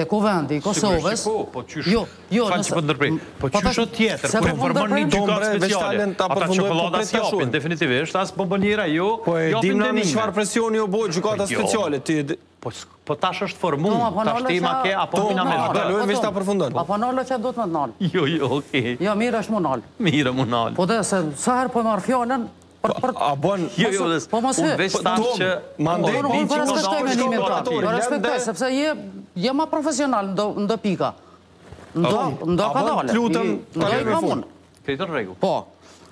te kuvendi i Kosovës... Po falë që po ndërprej. Po qysho tjetër, kur informon një gjykatë speciale, ata çokolada s'japin, definitivisht, as bomboniera jo, japin dënime. Çfarë presioni u bë gjykata speciale? Po tash është formu, tash tema ke apo mina me shtë. Kalojmë veç ta përfundon. Apo nalë që do të më të nalë. Jo, okej. Jo, mirë është mu nalë. Mirë mu nalë. Po dhe se sa herë po marrë fjallën, A bon... Unë veç tash që... Unë respektoj menimin ta. Unë respektoj, sepse je ma profesional në do pika. Ndo ka dole. Ndo i ka mund. Këtë në regu. Po.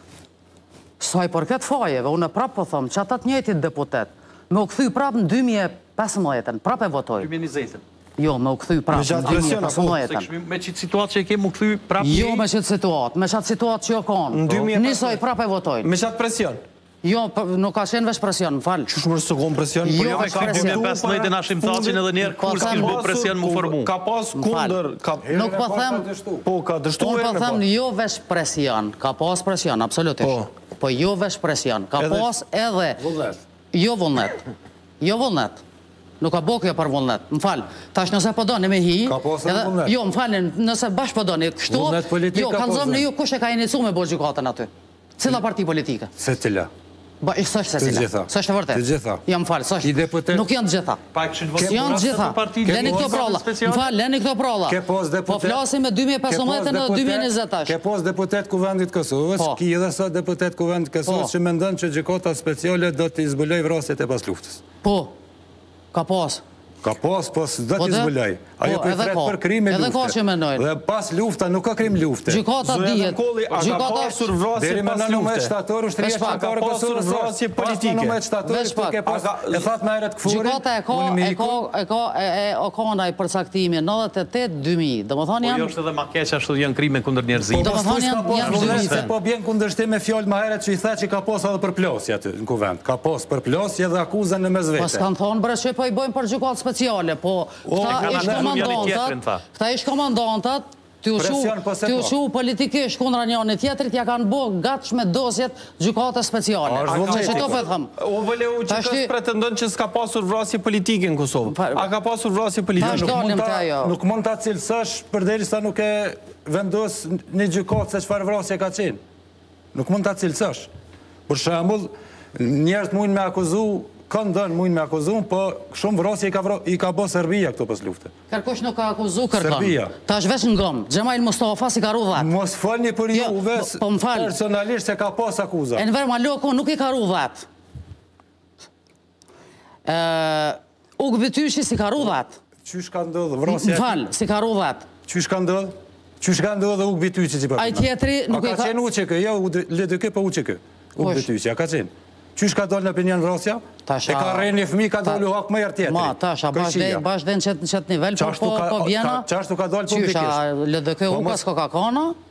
Saj për këtë fajeve, unë prapë po thëmë që atat njëjtit deputet me u këthy prapë në 2015, prapë e votoj. 2020. Jo, me u këthy prapë në 2015. Me qitë situatë që e kemë u këthy prapë... Jo, me qitë situatë që jo konë. Nisoj prapë e votoj. Me qatë presion? Jo, nuk ka qenë vesh presion, më falë. Qështë mërë së konë presion? Jo, vesh presion. 2015 në ashim thacin edhe njerë kur s'kish bo presion mu formu. Ka pas kunder... Nuk po them... Po, ka dështu e në po. Unë po them jo vesh presion, ka pas presion, absolutisht. Po jo vesh presion, ka pas edhe... Vullnet. Jo vullnet. Jo vullnet. Nuk ka bo kjo për vullnet. Më falë, tash nëse po doni me hi... Ka pas edhe vullnet. Jo, më falë, nëse bashkë po doni, kështu... Vullnet politika Jo, kanë zëmë në ju kush e ka inicu me bo gjykatën aty. Cila parti politike? Se cila? Ba, i sështë se cila. Sështë e vërtet. Të gjitha. Jam falë, sështë. Nuk janë të gjitha. Janë të gjitha. Leni këto pralla. Më falë, leni këto pralla. Po flasim me 2015 në 2020. Ke pos deputet Kuvendit Kosovës, ki edhe sot deputet Kuvendit Kosovës që mendon që gjykata speciale do të izbuloj vrasjet e pas luftës. Po, ka pas. Ka pas, do t'i zbuloj. Ajo për thret për krime lufte. Edhe ka që menojnë. Dhe pas lufta nuk ka krim lufte. Gjykata dihet. A ka pasur vrasje deri me pas 19 lufte? shtator ushtria shqiptare Ka pasur vrasje politike. Pas 19 shtator ke pas e that me herët Kfuri. Gjykata e ka ndaj përcaktimi 98-2000. Domethënë janë... Po jo është edhe ma keq ashtu janë krime kundër njerëzimit. Domethënë janë se po bjen kundërshtim me fjalë më herët që i tha që ka pas edhe përplasje aty në kuvend. Ka pas përplasje dhe akuzën në mes vete. Pas kanë thonë bre që po i bojmë për gjykatë speciale, po këta ish komandantat të ushu politikisht kundra njëni tjetërit ja kanë bo gatsh me dosjet gjykate speciale. Që to për thëmë. O vëleu që të pretendon që s'ka pasur vrasje politike në Kosovë. A ka pasur vrasje politike? Nuk mund ta cilësosh përderisa nuk e vendos një gjykatë se çfarë vrasje ka qenë. Nuk mund ta cilësosh. Për shembull, njerëz mundin me akuzu kanë dënë mujnë me akuzu, po shumë vrasje i ka bo Serbia këto pas lufte. Kërkush nuk ka akuzu kërkon. Serbia. Ta është vesh në gëmë. Gjemail Mustafa si ka ru vet. Mos falni për juve personalisht se ka pas akuza. Enver Maloko nuk i ka ru vet. Ugë Bytyshi si ka ru vet. Qysh ka ndodhë vrasje? Më falë, si ka ru vet. Qysh ka ndodhë? Qysh ka ndodhë Ugë Bytyshi që Ai tjetri nuk i ka... A ka qenë uqekë? Jo, LDK pa uqekë. Ugë Bytyshi, a ka qenë? Qysh ka dollë në opinion vrasja? E ka rejnë një fëmi, ka dollë hak më jarë tjetëri. Ma, tasha, bash dhe në qëtë nivel, po bjena... Qashtu ka dollë publikisht? Qysha, LDK u pas Coca-Cola?